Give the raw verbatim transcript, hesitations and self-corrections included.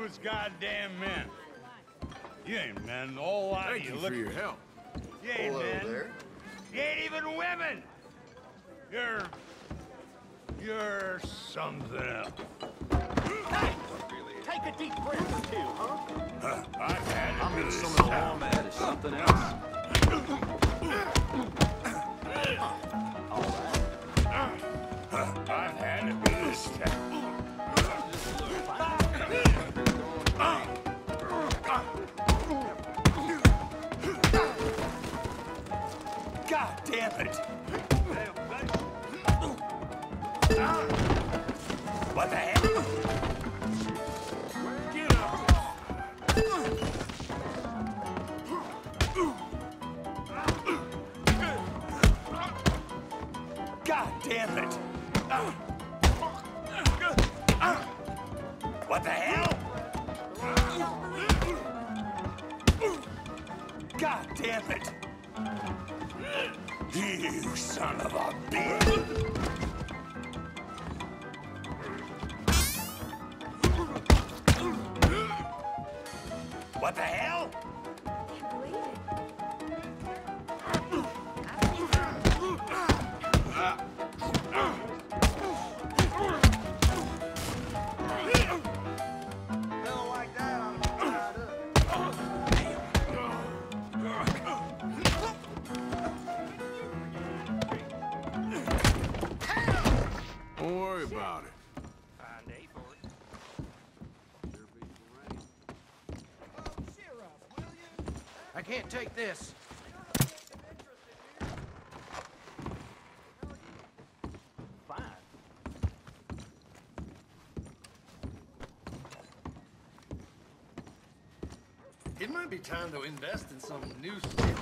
useless goddamn men. You ain't men, the whole lot Thank of you. you Look, for your help. you ain't Hello men. there. You ain't even women. You're... You're something else. Hey! Take a deep breath or two, huh? Huh, I've had it. I'm gonna with summon this a town. wombat as something else. Huh, I've had it with this town. God damn it! What the hell? Get up! God damn it! What the hell? God damn it! You son of a bitch! What the hell? Don't worry about it. I can't take this. Fine. It might be time to invest in some new shit.